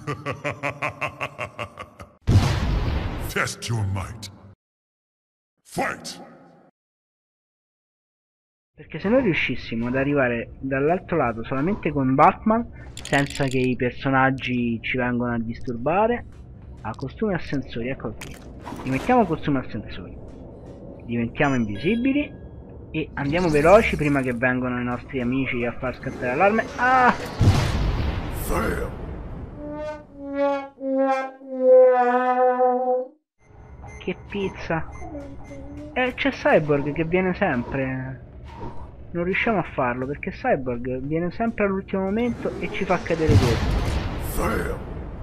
Test your might. Fight! Perché se noi riuscissimo ad arrivare dall'altro lato solamente con Batman, senza che i personaggi ci vengano a disturbare, a costumi e ascensori, ecco qui. Rimettiamo costumi e ascensori. Diventiamo invisibili e andiamo veloci prima che vengano i nostri amici a far scattare l'allarme. Ah! Fail! Che pizza! C'è Cyborg che viene sempre. Non riusciamo a farlo perché Cyborg viene sempre all'ultimo momento e ci fa cadere questo. Fail!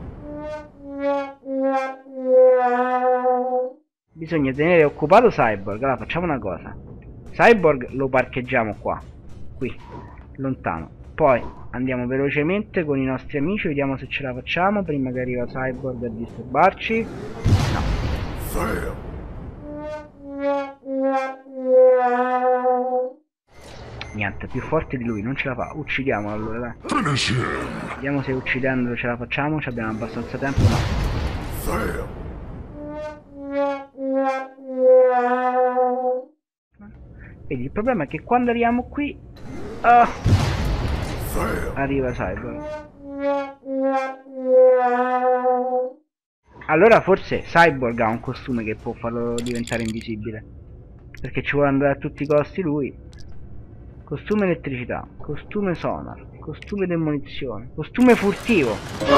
Bisogna tenere occupato Cyborg. Allora facciamo una cosa. Cyborg lo parcheggiamo qua. Qui. Lontano. Poi andiamo velocemente con i nostri amici. Vediamo se ce la facciamo prima che arriva Cyborg a disturbarci. No. Fail! Niente, più forte di lui, non ce la fa. Uccidiamolo allora, dai. Finish him! Vediamo se uccidendolo ce la facciamo. Ci abbiamo abbastanza tempo, no. Fail! Vedi, il problema è che quando arriviamo qui... Ah! Fail! Arriva Cyborg. Allora forse Cyborg ha un costume che può farlo diventare invisibile. Perché ci vuole andare a tutti i costi lui. Costume elettricità, costume sonar, costume demolizione, costume furtivo.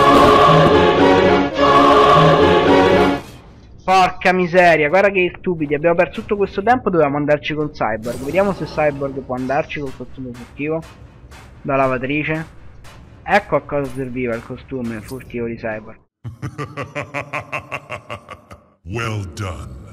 Porca miseria, guarda che stupidi, abbiamo perso tutto questo tempo, dovevamo andarci con Cyborg. Vediamo se Cyborg può andarci col costume furtivo. Da lavatrice. Ecco a cosa serviva il costume furtivo di Cyborg. Well done.